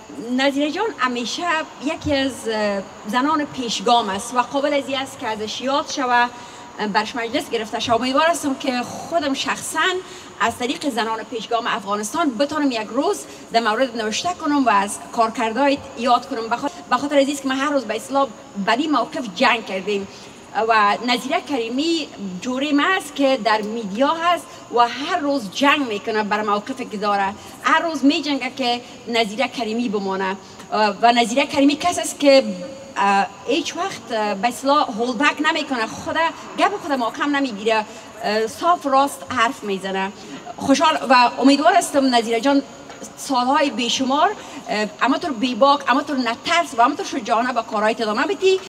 نظیره جان همیشه یکی از زنان پیشگام است و قابل از این است که ازش یاد شوه، برش مجلس گرفته شوه. امیدوار هستم که خودم شخصا از طریق زنان پیشگام افغانستان بتونم یک روز در مورد نوشته کنم و از کارکردهای یاد کنم، به خاطر از که ما هر روز به اصطلاح بدی موقف جنگ کردیم و نظیره کریمی جوری است که در میدیا هست و هر روز جنگ میکنه برای موقفی که داره، هر روز میجنگه که نظیره کریمی بمانه و نظیره کریمی کسی است که هیچ وقت به اصطلاح هولد بک نمیکنه، گپ خود محکم نمیگیره، صاف راست حرف میزنه. خوشحال و امیدوار هستم نظیره جان سالهای بیشمار همطور بیباک، همطور نترس و همطور شجاعانه با کارهایت ادامه بدی.